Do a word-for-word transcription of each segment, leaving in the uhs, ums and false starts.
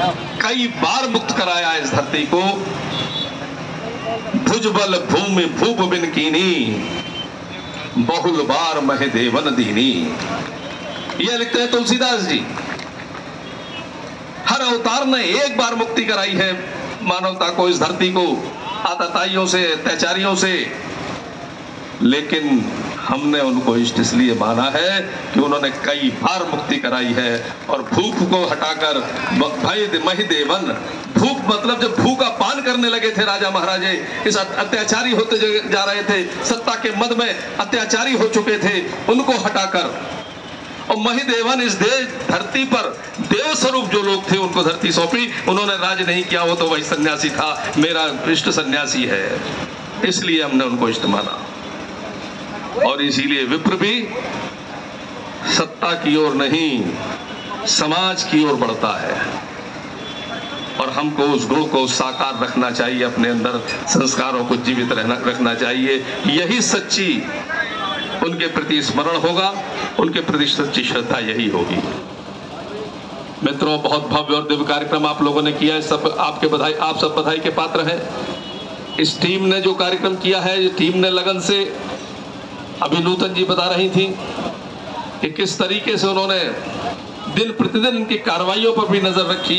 कई बार मुक्त कराया इस धरती को। भुजबल भूमि भूप बिन कीनी, बहुल बार मह देवन दीनी। यह लिखते हैं तुलसीदास जी। हर अवतार ने एक बार मुक्ति कराई है मानवता को, इस धरती को आतताइयों से, अत्याचारियों से, लेकिन हमने उनको इष्ट इसलिए माना है कि उन्होंने कई बार मुक्ति कराई है। और भूख को हटाकर भय महि देवन, भूख मतलब जब भूख का पान करने लगे थे राजा महाराजे, इस अत्याचारी होते जा रहे थे, सत्ता के मद में अत्याचारी हो चुके थे, उनको हटाकर और महिदेवन इस देश धरती पर देव स्वरूप जो लोग थे उनको धरती सौंपी। उन्होंने राज नहीं किया, वो तो वही सन्यासी था, मेरा इष्ट सन्यासी है, इसलिए हमने उनको इष्ट माना। और इसीलिए विप्र भी सत्ता की ओर नहीं समाज की ओर बढ़ता है। और हमको उस गुण को साकार रखना चाहिए, अपने अंदर संस्कारों को जीवित रहना रखना चाहिए। यही सच्ची उनके प्रति स्मरण होगा, उनके प्रति सच्ची श्रद्धा यही होगी। मित्रों, बहुत भव्य और दिव्य कार्यक्रम आप लोगों ने किया है, सब आपके बधाई, आप सब बधाई के पात्र हैं। इस टीम ने जो कार्यक्रम किया है, टीम ने लगन से, अभी नूतन जी बता रही थी कि किस तरीके से उन्होंने दिन प्रतिदिन इनकी कार्रवाइयों पर भी नजर रखी,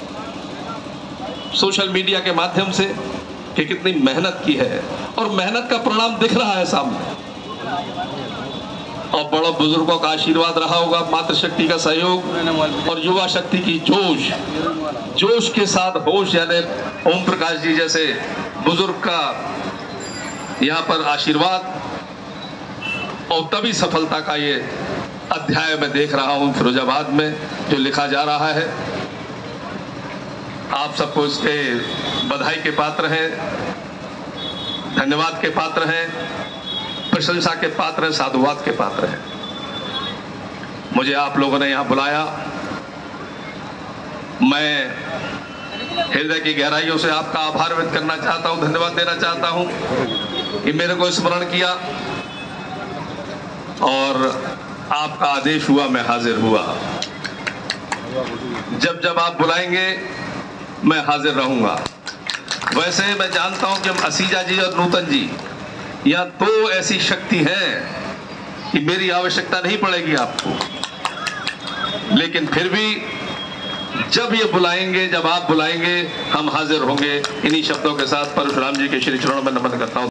सोशल मीडिया के माध्यम से, कि कितनी मेहनत की है और मेहनत का परिणाम दिख रहा है सामने। और बड़ों बुजुर्गों का आशीर्वाद रहा होगा, मातृशक्ति का सहयोग और युवा शक्ति की जोश जोश के साथ होश, यानी ओम प्रकाश जी जैसे बुजुर्ग का यहाँ पर आशीर्वाद, और तभी सफलता का ये अध्याय मैं देख रहा हूँ फिरोजाबाद में जो लिखा जा रहा है। आप सबको इसके बधाई के पात्र हैं, धन्यवाद के पात्र हैं, प्रशंसा के पात्र हैं, साधुवाद के पात्र हैं। मुझे आप लोगों ने यहाँ बुलाया, मैं हृदय की गहराइयों से आपका आभार व्यक्त करना चाहता हूँ, धन्यवाद देना चाहता हूँ कि मेरे को स्मरण किया और आपका आदेश हुआ, मैं हाजिर हुआ। जब जब आप बुलाएंगे मैं हाजिर रहूंगा। वैसे मैं जानता हूं कि हम असीजा जी और नूतन जी या तो ऐसी शक्ति है कि मेरी आवश्यकता नहीं पड़ेगी आपको, लेकिन फिर भी जब ये बुलाएंगे, जब आप बुलाएंगे, हम हाजिर होंगे। इन्हीं शब्दों के साथ परशुराम जी के श्री चरणों में नमन करता हूं।